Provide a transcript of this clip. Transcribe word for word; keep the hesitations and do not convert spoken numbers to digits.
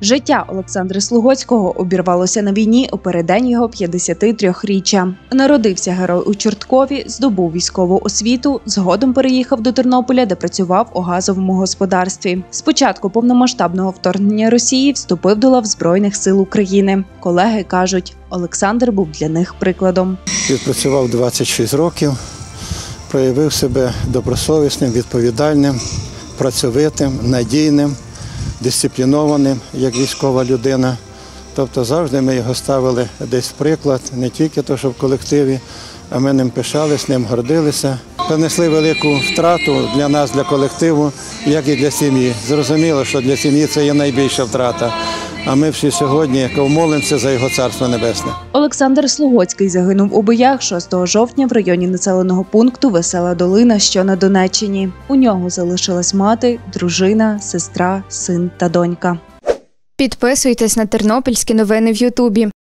Життя Олександра Слугоцького обірвалося на війні у переддень його п'ятдесятитриріччя. Народився герой у Чорткові, здобув військову освіту, згодом переїхав до Тернополя, де працював у газовому господарстві. З початку повномасштабного вторгнення Росії вступив до лав Збройних сил України. Колеги кажуть, Олександр був для них прикладом. Відпрацював двадцять шість років, проявив себе добросовісним, відповідальним, працьовитим, надійним, дисциплінованим, як військова людина. Тобто завжди ми його ставили десь в приклад, не тільки то, що в колективі, а ми ним пишалися, ним гордилися. Понесли велику втрату для нас, для колективу, як і для сім'ї. Зрозуміло, що для сім'ї це є найбільша втрата. А ми всі сьогодні молимося за його царство небесне. Олександр Слугоцький загинув у боях шостого жовтня в районі населеного пункту Весела Долина, що на Донеччині. У нього залишилась мати, дружина, сестра, син та донька. Підписуйтесь на тернопільські новини в Ютубі.